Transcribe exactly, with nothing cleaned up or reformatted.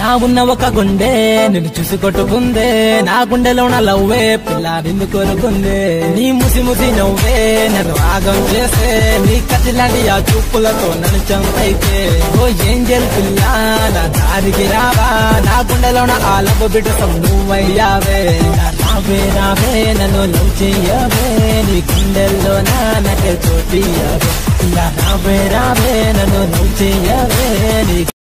నా ఉన్న ఒక గుండె నిన్ను చూసి కొట్టుకుందే, నా గుండెలోన లవ్వే పిల్ల నిన్ను కోరుకుందే. నీ ముసి ముసి నవ్వే నన్ను ఆగం చేసే, నీ కత్తిలాంటి ఆ చూపులతో నన్ను చంపైతే. ఓ ఏంజెల్ పిల్ల నా దారికి రావా, నా గుండెలోన ఆ లవ్ బిడ్డ నువ్వయ్యావే. రావే రావే నన్ను లవ్ చెయ్యవే, నీ గుండెల్లో నాకే చోటియ్యవే. రావే రావే నన్ను లవ్ చెయ్యవే, నీ